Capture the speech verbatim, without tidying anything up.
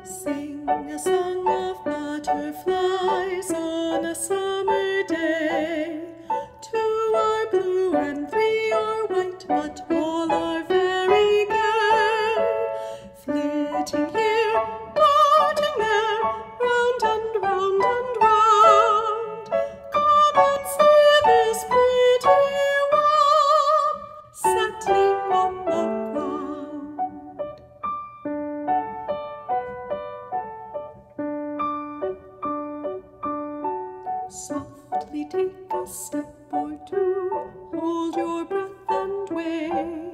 Sing a song of butterflies on a summer day. Two are blue and three are white, but all are very gay. Flitting here, darting there, round and round and round. Come and see this pretty one settling on the ground. Softly take a step or two, hold your breath and wait.